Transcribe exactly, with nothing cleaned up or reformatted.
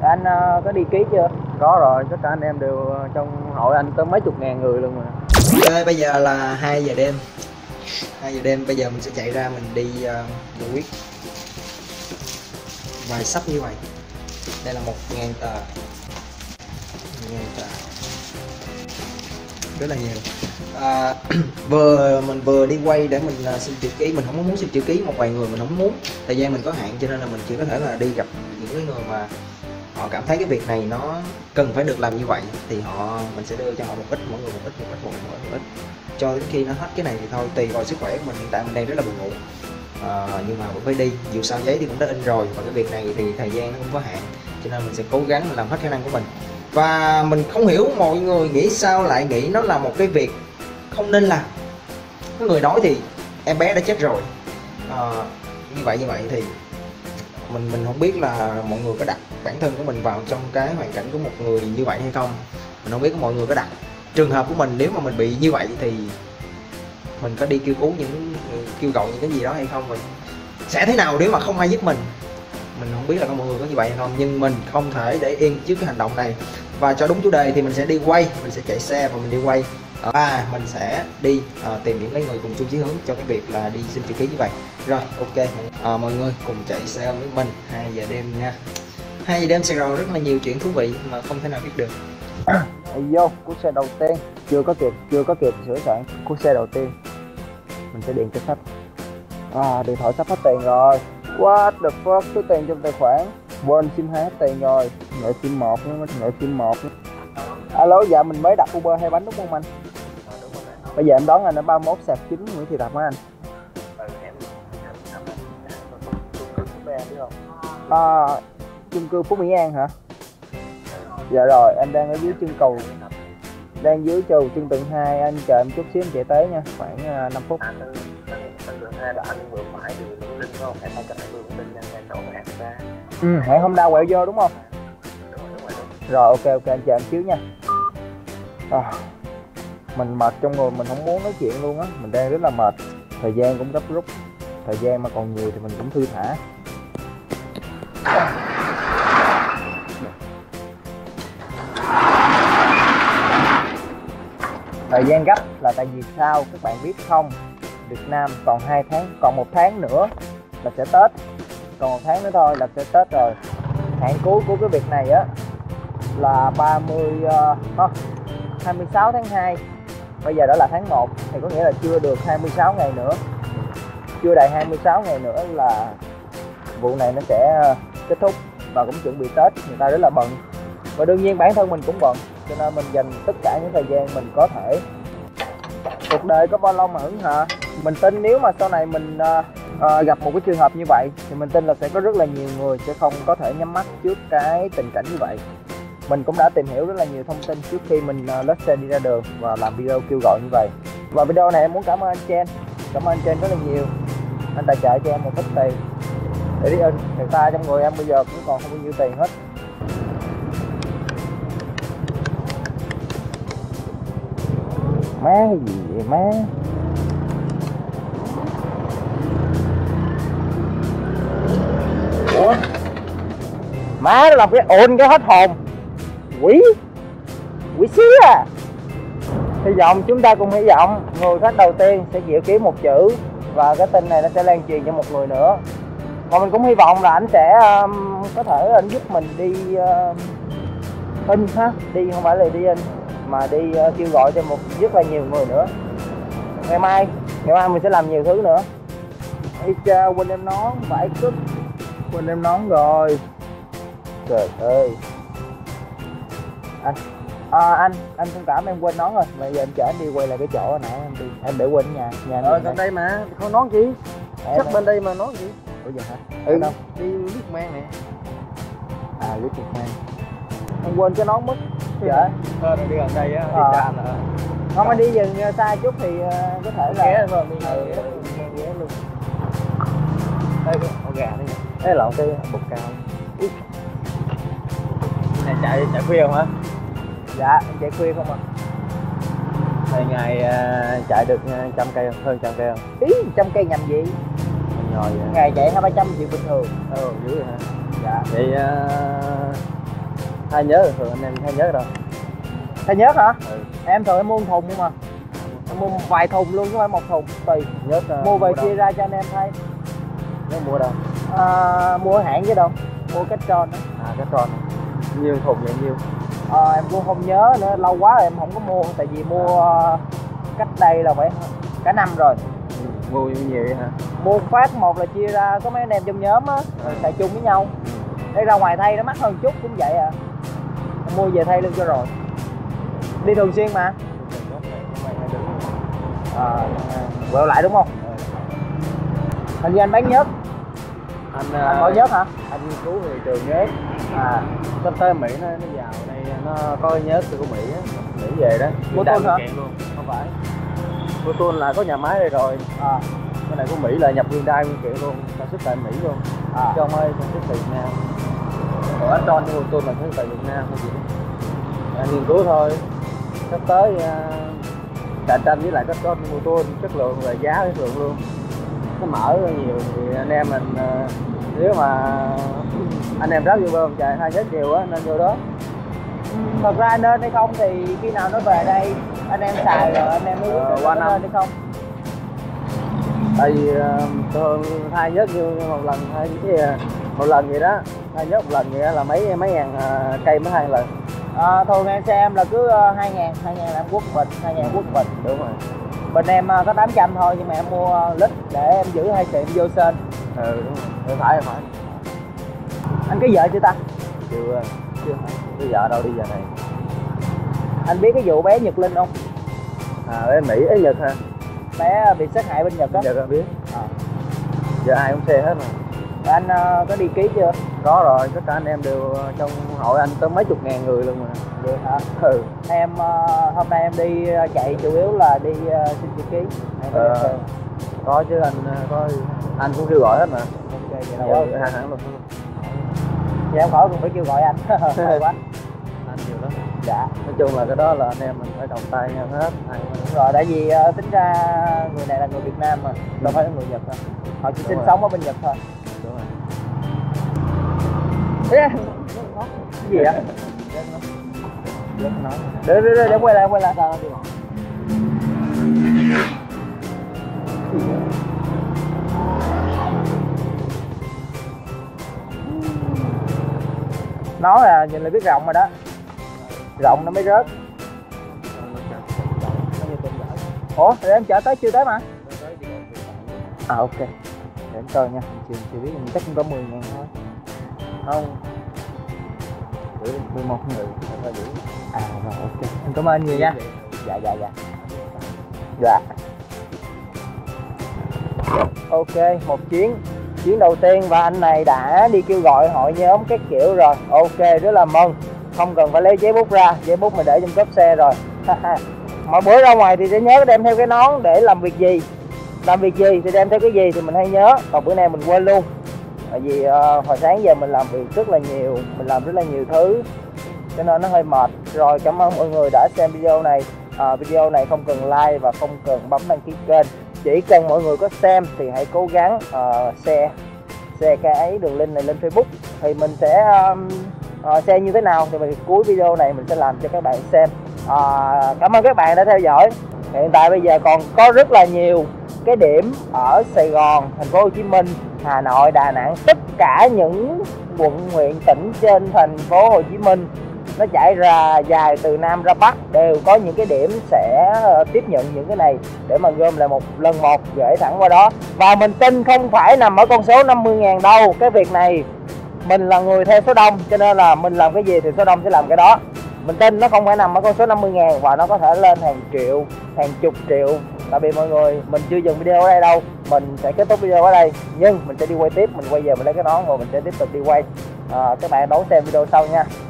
Anh uh, có đi ký chưa? Có rồi, tất cả anh em đều trong hội anh tới mấy chục ngàn người luôn mà. Ok, bây giờ là hai giờ đêm. hai giờ đêm bây giờ mình sẽ chạy ra mình đi uh, giải quyết vài sắp như vậy. Đây là một ngàn tờ. một ngàn tờ. Rất là nhiều. À, vừa mình vừa đi quay để mình uh, xin chữ ký, mình không muốn xin chữ ký một vài người, mình không muốn, thời gian mình có hạn cho nên là mình chỉ có thể là đi gặp những cái người mà họ cảm thấy cái việc này nó cần phải được làm như vậy thì họ mình sẽ đưa cho họ một ít, mỗi người một ít, một ít, một ít, một ít, một ít. Cho đến khi nó hết cái này thì thôi, tùy vào sức khỏe của mình. Hiện tại mình đang rất là buồn ngủ, à, nhưng mà vẫn phải đi, dù sao giấy thì cũng đã in rồi, và cái việc này thì thời gian nó cũng có hạn cho nên mình sẽ cố gắng làm hết khả năng của mình. Và mình không hiểu mọi người nghĩ sao lại nghĩ nó là một cái việc không nên làm. Có người nói thì em bé đã chết rồi, à, như vậy như vậy thì mình mình không biết là mọi người có đặt bản thân của mình vào trong cái hoàn cảnh của một người như vậy hay không. Mình không biết mọi người có đặt trường hợp của mình, nếu mà mình bị như vậy thì mình có đi kêu cứu những kêu gọi những cái gì đó hay không, mình sẽ thế nào nếu mà không ai giúp mình. Mình không biết là có mọi người có như vậy hay không, nhưng mình không thể để yên trước cái hành động này. Và cho đúng chủ đề thì mình sẽ đi quay, mình sẽ chạy xe và mình đi quay, và mình sẽ đi uh, tìm những cái người cùng chung chí hướng cho cái việc là đi xin chữ ký như vậy. Rồi, ok, uh, mọi người cùng chạy xe với mình hai giờ đêm nha. Hai giờ đêm Sài Gòn rất là nhiều chuyện thú vị mà không thể nào biết được. Vô cú xe đầu tiên, chưa có kịp chưa có kịp sửa soạn. Cú xe đầu tiên mình sẽ điền cho khách. À, điện thoại sắp hết tiền rồi. What the fuck, số tiền trong tài khoản quên sim hai hết tiền rồi. Ngợi sim một nữa, ngợi sim một nữa. Alo, dạ mình mới đặt Uber hai bánh đúng không anh? Bây giờ em đón anh ở ba mươi mốt sạc chín Nguyễn Thị Thập hả anh? À, chung cư Phú Mỹ An hả? Dạ rồi, anh đang ở dưới chân cầu, đang dưới cầu chân tầng hai, anh chờ em chút xíu em chạy tới nha, khoảng uh, năm phút. Tầng hai là anh vừa phải đường Nguyễn Linh không? Em phải chạy đường Nguyễn Linh nhanh đổ hạt ra. Ừ, hãng Honda quẹo vô đúng không? Đúng rồi, đúng rồi, đúng. Rồi ok ok anh chờ em xíu nha. À, mình mệt trong người, mình không muốn nói chuyện luôn á, mình đang rất là mệt, thời gian cũng gấp rút, thời gian mà còn nhiều thì mình cũng thư thả. Thời gian gấp là tại vì sao các bạn biết không? Việt Nam còn hai tháng, còn một tháng nữa là sẽ Tết, còn một tháng nữa thôi là sẽ Tết rồi. Hạn cuối của cái việc này á là ba mươi uh, hai mươi sáu tháng hai, bây giờ đã là tháng một thì có nghĩa là chưa được hai mươi sáu ngày nữa, chưa đầy hai mươi sáu ngày nữa là vụ này nó sẽ kết thúc và cũng chuẩn bị Tết, người ta rất là bận và đương nhiên bản thân mình cũng bận, cho nên mình dành tất cả những thời gian mình có thể. Cuộc đời có bao lâu mà hững hờ. Mình tin nếu mà sau này mình uh, uh, gặp một cái trường hợp như vậy thì mình tin là sẽ có rất là nhiều người sẽ không có thể nhắm mắt trước cái tình cảnh như vậy. Mình cũng đã tìm hiểu rất là nhiều thông tin trước khi mình uh, lết xe đi ra đường và làm video kêu gọi như vậy. Và video này em muốn cảm ơn anh Chen, cảm ơn anh Chen rất là nhiều. Anh tài trợ cho em một ít tiền để đi in. Thực ra trong người em bây giờ cũng còn không bao nhiêu tiền hết. Má cái gì vậy má? Ủa? Má nó làm cái ồn cái hết hồn. Quỷ Quỷ xí à. Hy vọng chúng ta cùng hy vọng người khách đầu tiên sẽ chịu ký một chữ và cái tin này nó sẽ lan truyền cho một người nữa. Và mình cũng hy vọng là anh sẽ um, có thể anh giúp mình đi uh, in ha, đi không phải là đi in mà đi uh, kêu gọi cho một rất là nhiều người nữa. Ngày mai, ngày mai mình sẽ làm nhiều thứ nữa. Ây cha, quên em nón, vải cứt, quên em nón rồi. Trời ơi. Anh, à, anh, anh thông cảm em quên nón rồi. Bây giờ em chở anh đi quay lại cái chỗ hồi nãy em đi, em để quên ở nhà. Nhà Ờ, bên đây mà, không nón gì? À, chắc bên đây mà nón gì? Ủa vậy hả? Ừ, đâu? đi lít mang nè. À, lít mang. Em quên cái nón mất. Dạ. Thôi đi gần đây á, đi xa là. Không, anh đi dừng xa chút thì uh, có thể là ghé rồi, đi ừ, ghé luôn. Đây cái con gà đây. Ê lộn cái bột cao. Này chạy chạy khuya không hả? Dạ, em chạy khuya không à. Ngày ngày uh, chạy được trăm cây không? Hơn trăm cây không? Ý, trăm cây nhầm gì? Nhồi vậy. Ngày chạy hai ba trăm chuyện bình thường. Ừ, dữ rồi hả? Dạ. Vậy uh, Thay nhớ thường anh em thay nhớ đâu. Thay nhớt hả? Ừ. Em thường em mua một thùng không mà. Em mua một vài thùng luôn chứ không phải một thùng, tùy. Nhớt uh, Mua về chia ra cho anh em thay. Nhớt mua đâu? À, mua ở hãng chứ đâu. Mua cách tròn đó. À cái tròn. Nhiêu thùng vậy nhiêu? À, em cũng không nhớ nữa, lâu quá rồi em không có mua, tại vì mua uh, cách đây là phải cả năm rồi. Ừ. Mua nhiều vậy hả? Mua phát một là chia ra có mấy anh em trong nhóm á, Ừ. xài chung với nhau. Để ra ngoài thay nó mắc hơn chút cũng vậy à. Em mua về thay luôn cho rồi. Đi thường xuyên mà. À, quẹo lại đúng không? Hình như anh bán nhớt. Anh, Anh có nhớt hả? anh nghiên cứu về trường nhớt. À, Sắp tới Mỹ nó nó vào đây nó có cái nhớt của Mỹ á, Mỹ về đó. Của tôi hả? Luôn. Không phải. Của tôi là có nhà máy đây rồi. à, Cái này của Mỹ là nhập Hyundai nguyên kiện luôn, sản xuất tại Mỹ luôn. à. Chứ không ơi sản xuất tại Việt Nam. Còn anh Tron của tôi là sản xuất tại Việt Nam thôi chị. Anh nghiên cứu thôi. Sắp tới uh, cạnh tranh với lại các con mô tô chất lượng và giá chất lượng luôn. Nó mở nhiều thì anh em mình uh, nếu mà anh em ráp vô bơm chạy hai nhớt nhiều á nên vô đó. Thật ra nên hay không thì khi nào nó về đây anh em xài rồi anh em mới quyết Ờ, định qua có năm. nên hay không. Tại vì uh, thường hai nhớt như một lần hai cái một lần vậy đó, hai nhớt một lần vậy đó là mấy mấy ngàn uh, cây mới hai lần. À, thường em xe em là cứ uh, hai ngàn, hai ngàn là em quất bình, hai ngàn quất bình. Đúng rồi. Bình em uh, có tám trăm thôi nhưng mà em mua uh, lít để em giữ hai xịn vô sên. Ừ đúng rồi. Phải phải. Anh có vợ chưa ta? Chưa chưa phải. Bây giờ đâu đi giờ này. Anh biết cái vụ bé Nhật Linh không? À bên Mỹ ấy Nhật hả? Bé bị sát hại bên Nhật á. Nhật không biết. À. Giờ ai cũng xe hết mà. Anh uh, có đi ký chưa? Có rồi, tất cả anh em đều trong hội anh tới mấy chục ngàn người luôn mà. Được hả? Ừ. Em uh, hôm nay em đi uh, chạy chủ yếu là đi uh, xin chữ ký. Em có Ờ. đem theo. Có chứ anh có anh cũng kêu gọi hết mà. Ok vậy là Dạ, quá. hai hãng luôn. Dạ em khỏi cũng phải kêu gọi anh. Hay quá. Anh nhiều lắm. Dạ. Nói chung là cái đó là anh em mình phải đồng tay nhau hết. Ai cũng- Đúng rồi, tại vì uh, tính ra người này là người Việt Nam mà, đâu phải là người Nhật đâu. Họ chỉ Đúng sinh rồi. sống ở bên Nhật thôi. Đúng rồi. Cái gì vậy? Rất nói. Để để để, để quay lại quay lại. Nói là nhìn là biết rộng rồi đó. Rộng nó mới rớt. Ủa, để em chở tới chưa tới mà. À ok. Để em coi nha, chưa chưa biết chắc cũng có mười ngàn thôi. Không. mười một người. Phải giữ. À rồi ok. Em cảm ơn nhiều nha. Dạ dạ dạ. Dạ. Ok, một chuyến chuyến đầu tiên và anh này đã đi kêu gọi hội nhóm các kiểu rồi. Ok, rất là mừng. Không cần phải lấy giấy bút ra, giấy bút mình để trong cốp xe rồi. Mỗi bữa ra ngoài thì sẽ nhớ đem theo cái nón để làm việc gì. Làm việc gì thì đem theo cái gì thì mình hay nhớ. Còn bữa nay mình quên luôn. Tại vì uh, hồi sáng giờ mình làm việc rất là nhiều, mình làm rất là nhiều thứ cho nên nó hơi mệt. Rồi cảm ơn mọi người đã xem video này. À, video này không cần like và không cần bấm đăng ký kênh, chỉ cần mọi người có xem thì hãy cố gắng uh, share share cái ấy đường link này lên Facebook thì mình sẽ um, uh, share như thế nào thì mình cuối video này mình sẽ làm cho các bạn xem. Uh, cảm ơn các bạn đã theo dõi. Hiện tại bây giờ còn có rất là nhiều cái điểm ở Sài Gòn, thành phố Hồ Chí Minh, Hà Nội, Đà Nẵng, tất cả những quận huyện tỉnh trên thành phố Hồ Chí Minh nó chạy ra dài từ Nam ra Bắc đều có những cái điểm sẽ tiếp nhận những cái này để mà gom lại một lần một gửi thẳng qua đó. Và mình tin không phải nằm ở con số năm mươi ngàn đâu. Cái việc này mình là người theo số đông cho nên là mình làm cái gì thì số đông sẽ làm cái đó. Mình tin nó không phải nằm ở con số năm mươi ngàn và nó có thể lên hàng triệu, hàng chục triệu. Tại vì mọi người, mình chưa dừng video ở đây đâu. Mình sẽ kết thúc video ở đây nhưng mình sẽ đi quay tiếp. Mình quay về mình lấy cái nón rồi mình sẽ tiếp tục đi quay. à, Các bạn đón xem video sau nha.